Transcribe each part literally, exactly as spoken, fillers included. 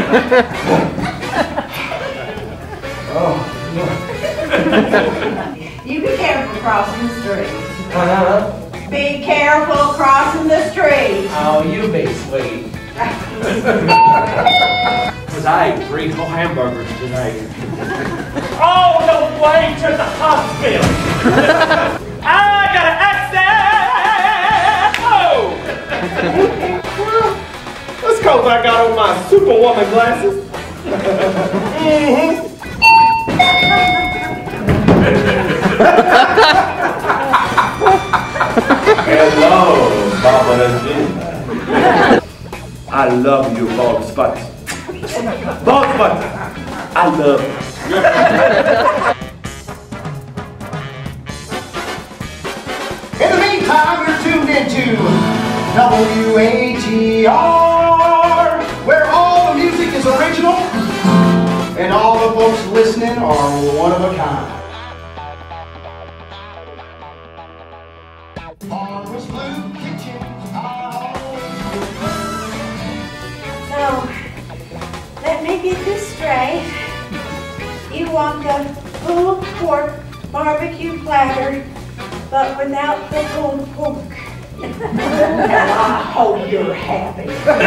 Oh. You be careful crossing the street. Uh-huh. Be careful crossing the street. Oh, you be sweet. Because I ate three whole hamburgers today. All the way to the hospital. I got an accident. Oh! Well, that's because I got on my superwoman glasses. Mm-hmm. Hello, Mama Jeanette. I love you, Bugs Bunny. Bugs Bunny, I love you. In the meantime, you're tuned into W A T R, where all the music is original and all the folks listening are one of a kind. So, let me get this straight. You want the pulled pork barbecue platter, but without the pulled pork. Now I hope you're happy.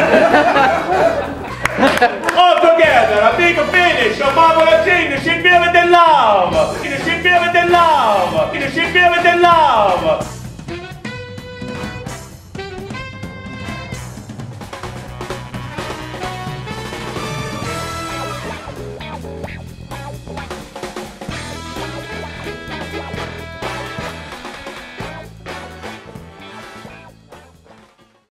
All together, a big finish of Mama Jeanette. She feel it in love. She feel it in love. She feel it in love.